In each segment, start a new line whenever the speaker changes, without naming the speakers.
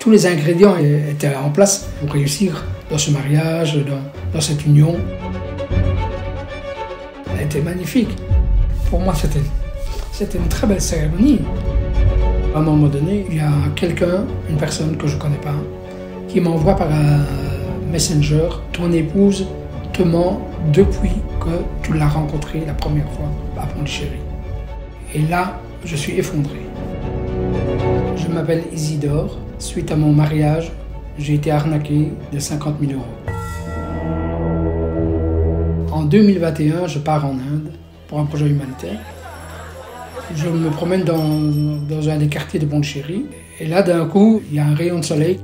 Tous les ingrédients étaient en place pour réussir dans ce mariage, dans cette union. Elle était magnifique. Pour moi, c'était une très belle cérémonie. À un moment donné, il y a une personne que je ne connais pas, qui m'envoie par un messenger « Ton épouse te ment depuis que tu l'as rencontrée la première fois à Pondichéry ». Et là, je suis effondré. Je m'appelle Isidore. Suite à mon mariage, j'ai été arnaqué de 50 000 €. En 2021, je pars en Inde pour un projet humanitaire. Je me promène dans un des quartiers de Pondichéry. Et là, d'un coup, il y a un rayon de soleil.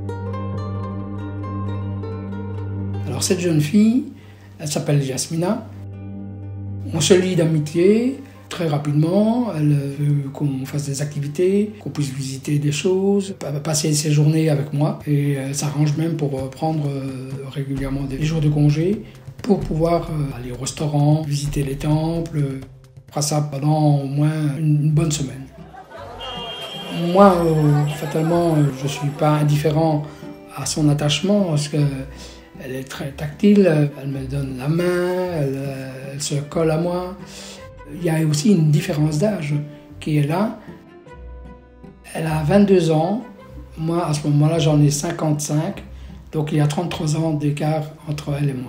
Alors cette jeune fille, elle s'appelle Yasmina. On se lie d'amitié très rapidement. Elle veut qu'on fasse des activités, qu'on puisse visiter des choses, passer ses journées avec moi. Et elle s'arrange même pour prendre régulièrement des jours de congé pour pouvoir aller au restaurant, visiter les temples. On fera ça pendant au moins une bonne semaine. Moi, fatalement, je ne suis pas indifférent à son attachement parce qu'elle est très tactile, elle me donne la main, elle se colle à moi. Il y a aussi une différence d'âge qui est là. Elle a 22 ans, moi à ce moment-là j'en ai 55, donc il y a 33 ans d'écart entre elle et moi.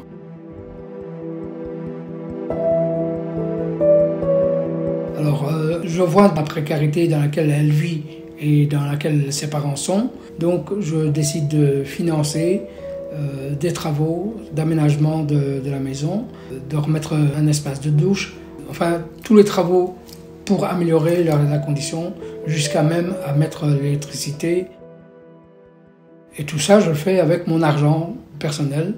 Alors je vois la précarité dans laquelle elle vit et dans laquelle ses parents sont, donc je décide de financer des travaux d'aménagement de la maison, de remettre un espace de douche, enfin tous les travaux pour améliorer la condition, jusqu'à même à mettre l'électricité. Et tout ça, je le fais avec mon argent personnel.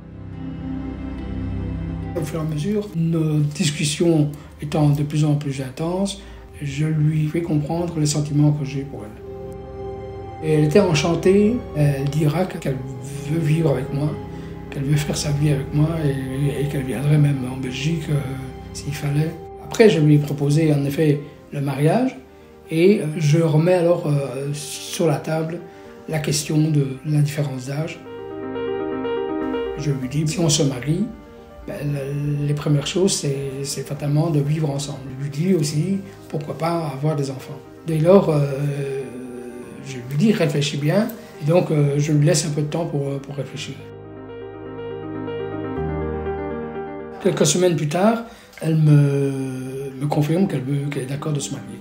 Au fur et à mesure, nos discussions étant de plus en plus intenses, je lui fais comprendre les sentiments que j'ai pour elle. Et elle était enchantée, elle dira qu'elle veut vivre avec moi, qu'elle veut faire sa vie avec moi et qu'elle viendrait même en Belgique s'il fallait. Après, je lui ai proposé en effet le mariage et je remets alors sur la table la question de la différence d'âge. Je lui dis, si on se marie, ben, les premières choses, c'est fatalement de vivre ensemble. Je lui dis aussi, pourquoi pas avoir des enfants. Dès lors, je lui dis, réfléchis bien, et donc je lui laisse un peu de temps pour réfléchir. Quelques semaines plus tard, elle me confirme qu'elle est d'accord de se marier.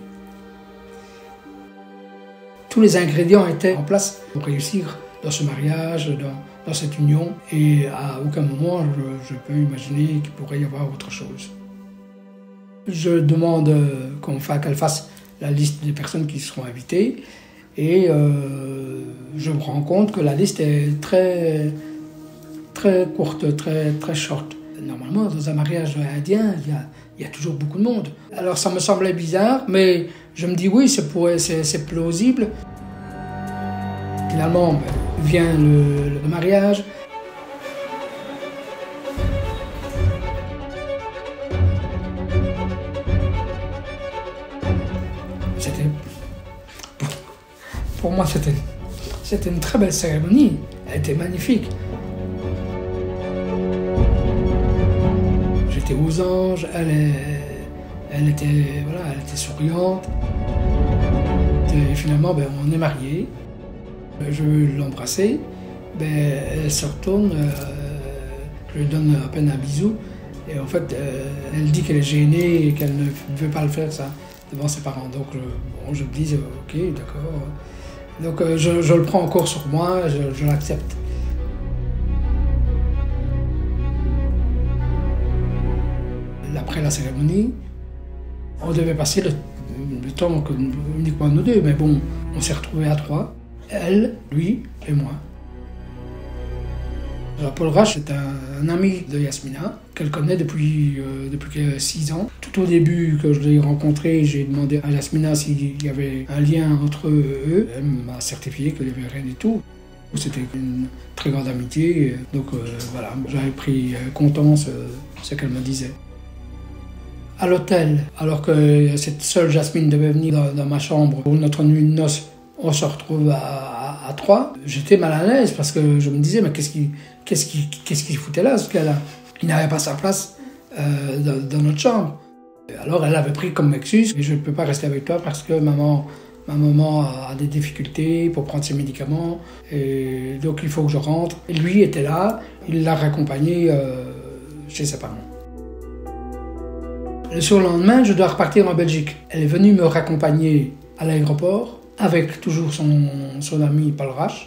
Tous les ingrédients étaient en place pour réussir dans ce mariage, dans cette union, et à aucun moment je peux imaginer qu'il pourrait y avoir autre chose. Je demande qu'elle fasse la liste des personnes qui seront invitées, et je me rends compte que la liste est très courte, très short. Normalement, dans un mariage indien, il y a toujours beaucoup de monde. Alors ça me semblait bizarre, mais je me dis oui, c'est plausible. Finalement, vient le mariage. Pour moi, c'était une très belle cérémonie. Elle était magnifique. J'étais aux anges, elle était souriante. Et finalement, on est mariés. Je veux l'embrasser. Elle se retourne, je lui donne à peine un bisou. Et en fait, elle dit qu'elle est gênée et qu'elle ne veut pas le faire ça devant ses parents. Donc je me dis, ok, d'accord. Donc je le prends encore sur moi, je l'accepte. Après la cérémonie, on devait passer le temps uniquement nous deux, mais bon, on s'est retrouvés à trois, elle, lui et moi. Alors Paul Rache est un ami de Yasmina, qu'elle connaît depuis 6 ans. Tout au début que je l'ai rencontré, j'ai demandé à Yasmina s'il y avait un lien entre eux. Elle m'a certifié qu'il n'y avait rien du tout. C'était une très grande amitié, donc voilà, j'avais pris contenance ce qu'elle me disait. À l'hôtel, alors que cette seule Jasmine devait venir dans ma chambre pour notre nuit de noces, on se retrouve à à 3, j'étais mal à l'aise parce que je me disais, mais qu'est-ce qu'il foutait là, ce gars-là? Il n'avait pas sa place dans notre chambre. Alors elle avait pris comme excuse, je ne peux pas rester avec toi parce que ma maman a des difficultés pour prendre ses médicaments, et donc il faut que je rentre. Et lui était là, il l'a raccompagné chez ses parents. Le surlendemain, je dois repartir en Belgique. Elle est venue me raccompagner à l'aéroport avec toujours son ami Paul Rache.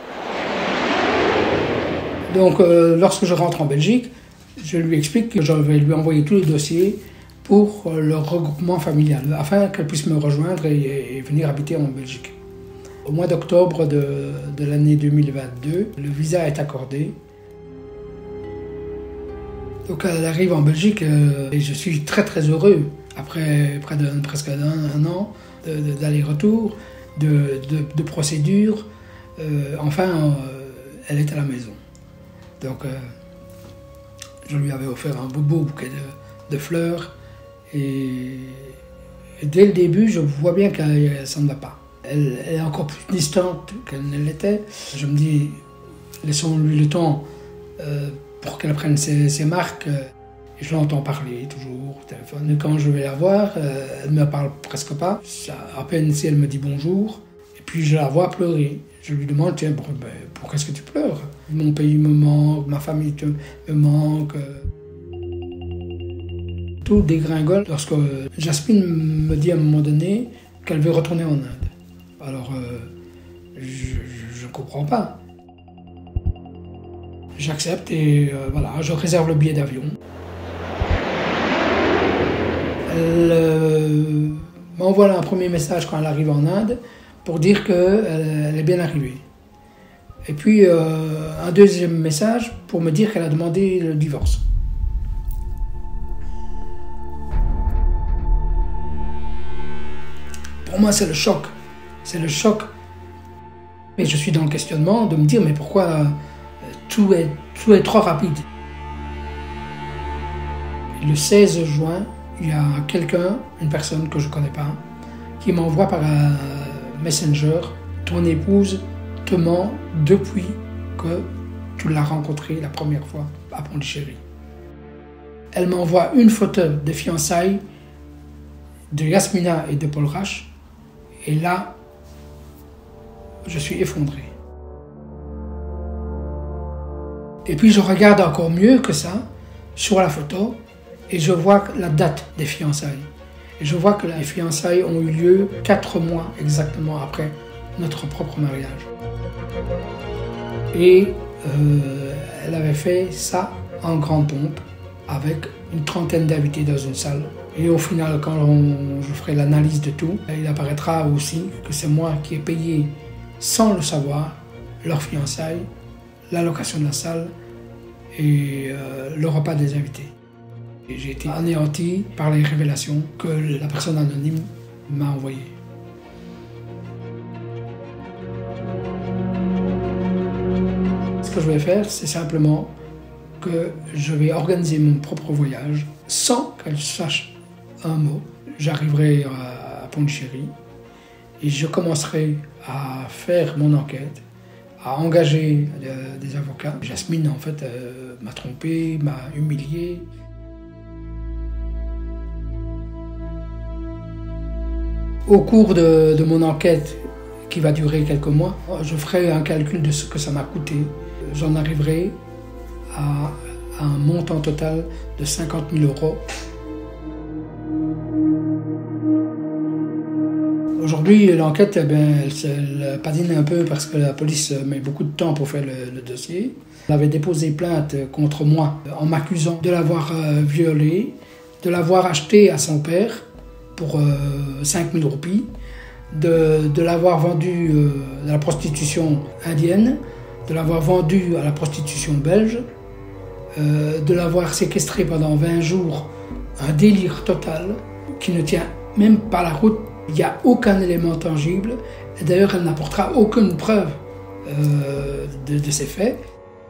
Donc lorsque je rentre en Belgique, je lui explique que je vais lui envoyer tous les dossiers pour le regroupement familial, afin qu'elle puisse me rejoindre et venir habiter en Belgique. Au mois d'octobre de l'année 2022, le visa est accordé. Donc elle arrive en Belgique et je suis très très heureux, après presque un an d'aller-retour, de procédures. Enfin, elle est à la maison. Donc je lui avais offert un beau bouquet de fleurs. Et dès le début, je vois bien que ça ne va pas. Elle est encore plus distante qu'elle ne l'était. Je me dis, laissons-lui le temps pour qu'elle prenne ses marques. Et je l'entends parler toujours au téléphone. Et quand je vais la voir, elle ne me parle presque pas. À peine si elle me dit bonjour. Et puis je la vois pleurer. Je lui demande, tiens, pourquoi est-ce que tu pleures? Mon pays me manque, ma famille me manque. Tout dégringole lorsque Jasmine me dit à un moment donné qu'elle veut retourner en Inde. Alors, je ne comprends pas. J'accepte et voilà, je réserve le billet d'avion. Elle m'envoie un premier message quand elle arrive en Inde pour dire qu'elle est bien arrivée. Et puis un deuxième message pour me dire qu'elle a demandé le divorce. Pour moi, c'est le choc. C'est le choc. Et je suis dans le questionnement de me dire, mais pourquoi tout est trop rapide? Le 16 juin, il y a une personne que je ne connais pas, qui m'envoie par un messenger, ton épouse te ment depuis que tu l'as rencontrée la première fois à Pondichéry. Elle m'envoie une photo des fiançailles de Yasmina et de Paul Rache. Et là, je suis effondré. Et puis je regarde encore mieux que ça, sur la photo, et je vois la date des fiançailles. Et je vois que les fiançailles ont eu lieu 4 mois exactement après notre propre mariage. Et elle avait fait ça en grande pompe, avec une trentaine d'invités dans une salle. Et au final, quand je ferai l'analyse de tout, il apparaîtra aussi que c'est moi qui ai payé, sans le savoir, leurs fiançailles, la location de la salle et le repas des invités. Et j'ai été anéanti par les révélations que la personne anonyme m'a envoyées. Ce que je vais faire, c'est simplement que je vais organiser mon propre voyage sans qu'elle sache un mot. J'arriverai à Pondichéry et je commencerai à faire mon enquête, à engager des avocats. Jasmine, en fait, m'a trompé, m'a humilié. Au cours de mon enquête, qui va durer quelques mois, je ferai un calcul de ce que ça m'a coûté. J'en arriverai à un montant total de 50 000 €. Aujourd'hui, l'enquête, elle patine un peu parce que la police met beaucoup de temps pour faire le dossier. Elle avait déposé plainte contre moi en m'accusant de l'avoir violée, de l'avoir achetée à son père pour 5 000 roupies, de l'avoir vendue à la prostitution indienne, de l'avoir vendue à la prostitution belge, de l'avoir séquestrée pendant 20 jours, un délire total qui ne tient même pas la route. Il n'y a aucun élément tangible, et d'ailleurs elle n'apportera aucune preuve de ces faits.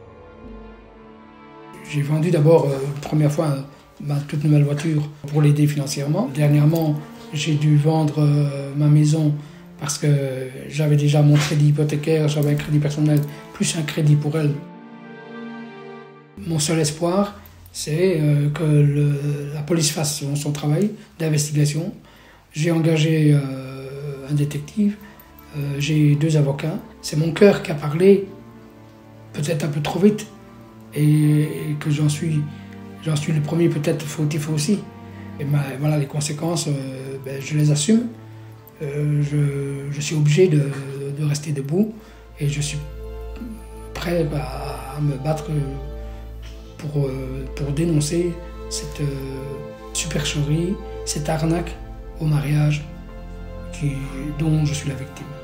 J'ai vendu d'abord, première fois, ma toute nouvelle voiture pour l'aider financièrement. Dernièrement, j'ai dû vendre ma maison parce que j'avais déjà mon crédit hypothécaire, j'avais un crédit personnel, plus un crédit pour elle. Mon seul espoir, c'est que la police fasse son travail d'investigation. J'ai engagé un détective, j'ai 2 avocats. C'est mon cœur qui a parlé, peut-être un peu trop vite, et que j'en suis le premier peut-être fautif aussi. Et voilà, les conséquences, je les assume. Je suis obligé de rester debout et je suis prêt à me battre pour dénoncer cette supercherie, cette arnaque au mariage dont je suis la victime.